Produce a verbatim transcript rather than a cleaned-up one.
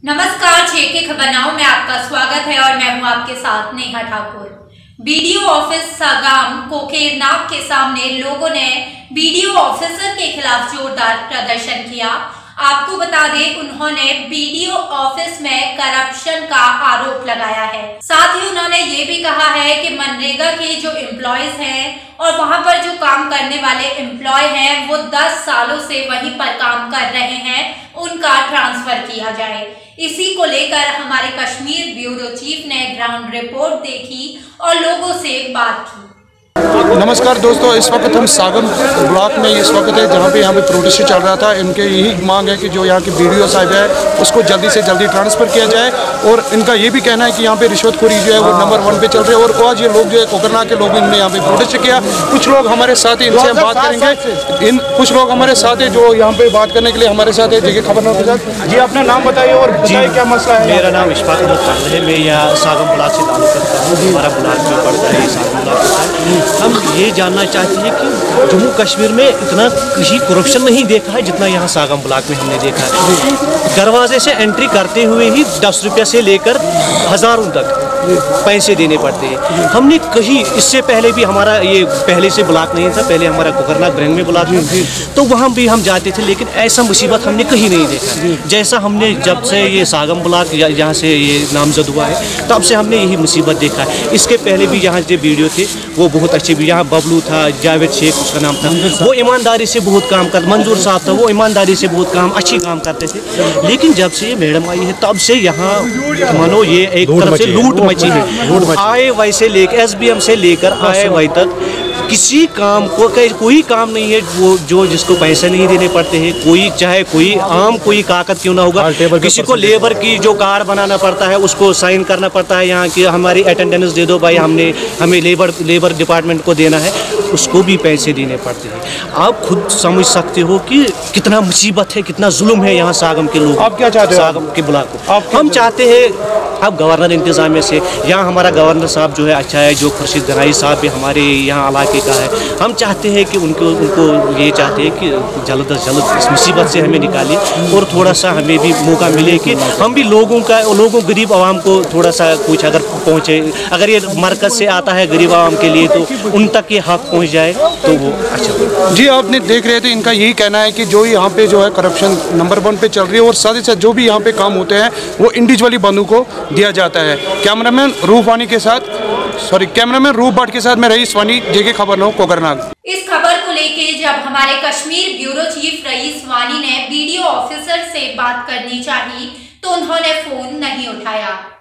नमस्कार, जेके खबरनामा में आपका स्वागत है और मैं हूं आपके साथ नेहा ठाकुर। बीडीओ ऑफिस सागाम कोकेरनाग के सामने लोगों ने बीडीओ ऑफिसर के खिलाफ जोरदार प्रदर्शन किया। आपको बता दें, उन्होंने बीडीओ ऑफिस में करप्शन का आरोप लगाया है। साथ ही उन्होंने ये भी कहा है कि मनरेगा के जो एम्प्लॉयज हैं और वहां पर जो काम करने वाले एम्प्लॉय हैं वो दस सालों से वहीं पर काम कर रहे हैं, उनका ट्रांसफर किया जाए। इसी को लेकर हमारे कश्मीर ब्यूरो चीफ ने ग्राउंड रिपोर्ट देखी और लोगों से बात की। नमस्कार दोस्तों, इस वक्त हम सागम ब्लॉक में इस वक्त है जहाँ पे यहाँ पे प्रोटेस्ट चल रहा था। इनके यही मांग है कि जो यहाँ की बीडीओ साहब है उसको जल्दी से जल्दी ट्रांसफ़र किया जाए और इनका ये भी कहना है कि यहाँ पे रिश्वतखोरी जो है वो नंबर वन पे चल रही है। और आज ये लोग जो है कोकरनाग के लोग इन्होंने यहाँ पे प्रोटेस्ट किया। कुछ लोग हमारे साथ हैं, इनसे हम बात करेंगे। इन कुछ लोग हमारे साथ है जो यहाँ पे बात करने के लिए हमारे साथ है। जेके खबरनामा के साथ जी, अपना नाम बताइए और बताइए क्या मसला है। मेरा नाम इशफाक अहमद है, मैं यहाँ सागम ब्लॉक से ताल्लुक़ रखता हूँ। हमारा ब्लॉक में पड़ता है सागम ब्लॉक। हम ये जानना चाहते हैं कि जम्मू कश्मीर में इतना किसी करप्शन नहीं देखा है जितना यहाँ सागम ब्लॉक में हमने देखा है। दरवाजे से एंट्री करते हुए ही दस रुपये से लेकर हज़ारों तक पैसे देने पड़ते हैं। हमने कहीं इससे पहले भी हमारा ये पहले से ब्लॉक नहीं था, पहले हमारा कोकरनाग ब्रंग में ब्लॉक था, तो वहाँ भी हम जाते थे, लेकिन ऐसा मुसीबत हमने कहीं नहीं देखा जैसा हमने जब से ये सागम ब्लॉक यहाँ से ये नामजद हुआ है तब से हमने यही मुसीबत देखा है। इसके पहले भी यहाँ जो वीडियो थे वो बहुत अच्छे भी, यहाँ बबलू था, जावेद शेख उसका नाम था, वो ईमानदारी से बहुत काम करते, मंजूर साहब था, वो ईमानदारी से बहुत काम अच्छी काम करते थे। लेकिन जब से ये मैडम आई है तब से यहाँ मानो ये एक तरफ से लूट मची है। आए वाई से लेकर एस बी एम से लेकर आए वाई तक किसी काम को कोई काम नहीं है वो जो जिसको पैसे नहीं देने पड़ते हैं। कोई चाहे कोई आम कोई कागज क्यों ना होगा, किसी को लेबर की जो कार्ड बनाना पड़ता है उसको साइन करना पड़ता है, यहाँ की हमारी अटेंडेंस दे दो भाई, हमने हमें लेबर लेबर डिपार्टमेंट को देना है, उसको भी पैसे देने पड़ते हैं। आप खुद समझ सकते हो कि कितना मुसीबत है, कितना जुल्म है यहाँ सागम के लोग। आप क्या चाहते हो सागम के ब्लॉक को? हम चाहते हैं अब गवर्नर इंतजामिया से, यहाँ हमारा गवर्नर साहब जो है अच्छा है, जो खुर्शीद गनाई साहब भी हमारे यहाँ इलाके का है। हम चाहते हैं कि उनको उनको ये चाहते हैं कि जल्द अज जल्द इस मुसीबत से हमें निकालिए और थोड़ा सा हमें भी मौका मिले कि हम भी लोगों का लोगों गरीब आवाम को थोड़ा सा कुछ अगर पहुँचे, अगर ये मरकज़ से आता है गरीब आवाम के लिए तो उन तक ये हक पहुँच जाए तो वो अच्छा। जी, आपने देख रहे थे, इनका यही कहना है कि जो यहाँ पे जो है करप्शन नंबर वन पे चल रही है और साथ ही साथ जो भी यहाँ पे काम होते हैं वो इंडिविजुअली बंदों को दिया जाता है। कैमरामैन रूफ वानी के साथ सॉरी कैमरामैन रूफ भट्ट के साथ मैं रईस वानी, जेके खबरनामा कोकरनाग। इस खबर को लेके जब हमारे कश्मीर ब्यूरो चीफ रईस वानी ने बीडीओ ऑफिसर से बात करनी चाहिए तो उन्होंने फोन नहीं उठाया।